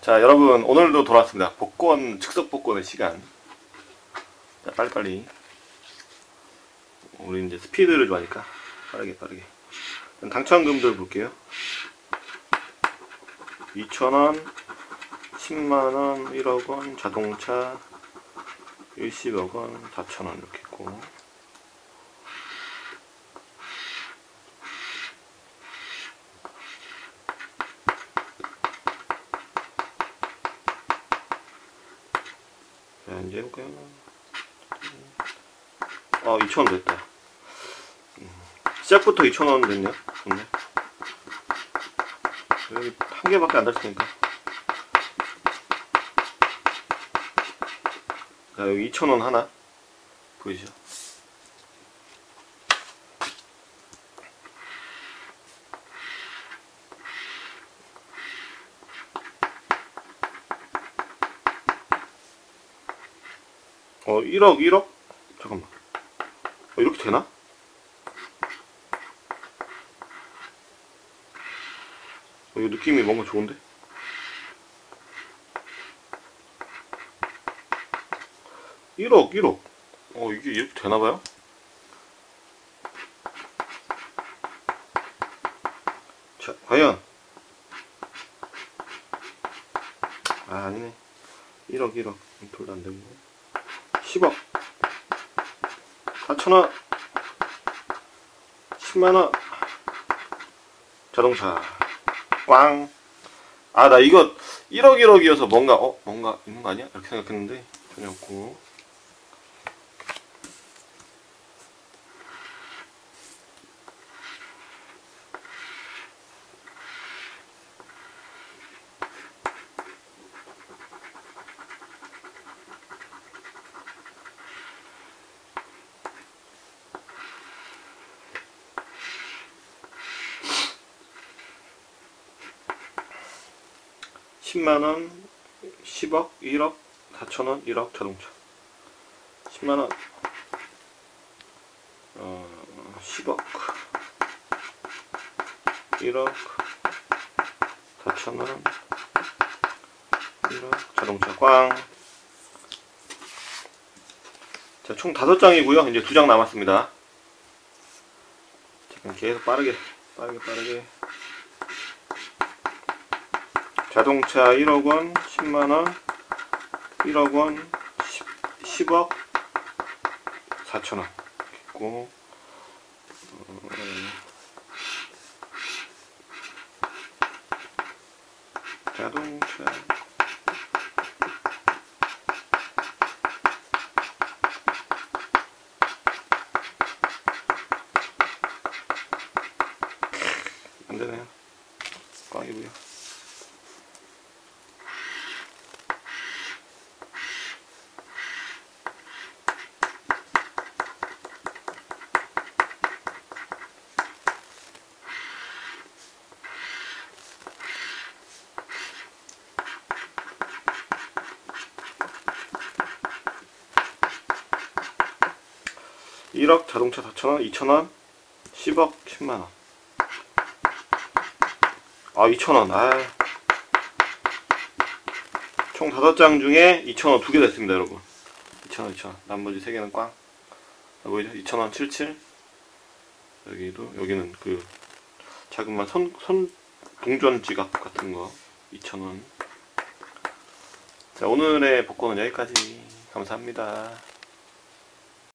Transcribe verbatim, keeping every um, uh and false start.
자, 여러분 오늘도 돌아왔습니다. 복권, 즉석 복권의 시간. 자, 빨리빨리. 우리 이제 스피드를 좋아하니까 빠르게 빠르게. 당첨금들 볼게요. 이천원, 십만원, 일억원, 자동차 일십억원, 사천원 이렇게 있고. 자, 이제 해볼까요? 아, 이천원 됐다. 시작부터 이천원 됐네요. 좋네. 여기 한 개밖에 안 달렸으니까. 자, 여기 이천원 하나. 보이시죠? 어, 일억, 일억? 잠깐만. 어, 이렇게 되나? 어, 이거 느낌이 뭔가 좋은데? 일억, 일억. 어, 이게 이렇게 되나봐요? 자, 과연. 아, 아니네. 일억, 일억. 돌도 안 되고. 십억. 사천원. 십만원. 자동차. 꽝. 아, 나 이거 일억, 일억이어서 뭔가, 어? 뭔가 있는 거 아니야? 이렇게 생각했는데 전혀 없고. 십만원, 십억, 일억, 사천원, 일억, 자동차. 십만원, 어, 십억, 일억, 사천원, 일억, 자동차. 꽝. 자, 총 다섯 장이고요. 이제 두 장 남았습니다. 잠깐 계속 빠르게, 빠르게, 빠르게. 자동차 일억원, 십만원, 일억원, 십억, 사천원 있고, 어, 자동차 안되네요. 꽝이고요. 일억, 자동차 사천원, 이천원, 십억, 십만원. 아, 이천원. 아. 총 다섯 장 중에 이천원 두 개 됐습니다, 여러분. 이천원, 이천원. 나머지 세 개는 꽝. 아, 보이죠? 이천원, 칠십칠. 여기도, 여기는 그, 자그마한 선, 선, 동전 지갑 같은 거. 이천원. 자, 오늘의 복권은 여기까지. 감사합니다.